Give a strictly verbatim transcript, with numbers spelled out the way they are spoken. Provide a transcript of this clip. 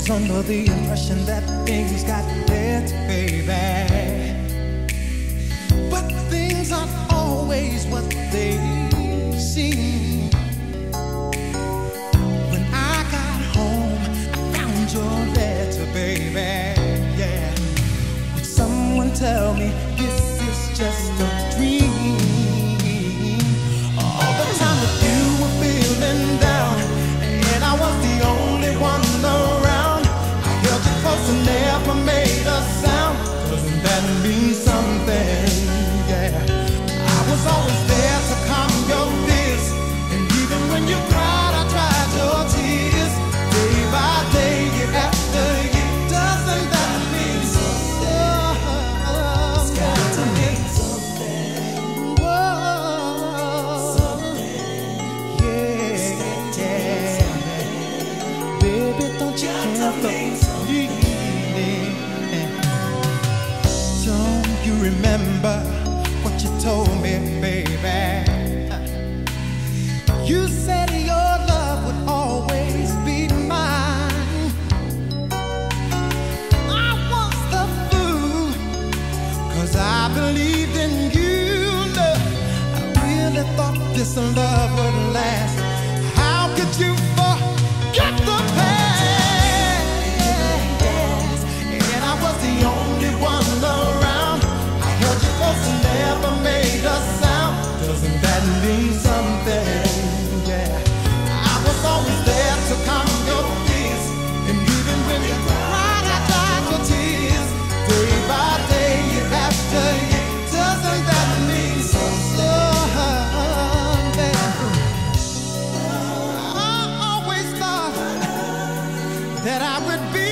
under the impression that things got better, baby. But things aren't always what they seem. When I got home, I found your letter, baby. Yeah. Would someone tell me this is just a dream? All the time that you were feeling down, and I was the only one around. I held you close and never made a sound. Doesn't that mean something? Yeah. I was always there to calm your fears, and even when you cried, I dried your tears. Day by day, year after year. Doesn't that mean something? It's got to mean something. Whoa. Something. Yeah. Yeah. Baby, don't you care for me? Don't you remember what you told me, baby? You said your love would always be mine. I was the fool, 'cause I believed in you, love. I really thought this love would last. How could you forget the past? And I was the only one around. I held you close and never made a sound. Doesn't that mean something? Yeah. I was always there to calm your fears, and even when you cried, I dried your tears. Day by day, year after year. Doesn't that mean something? I always thought that I would be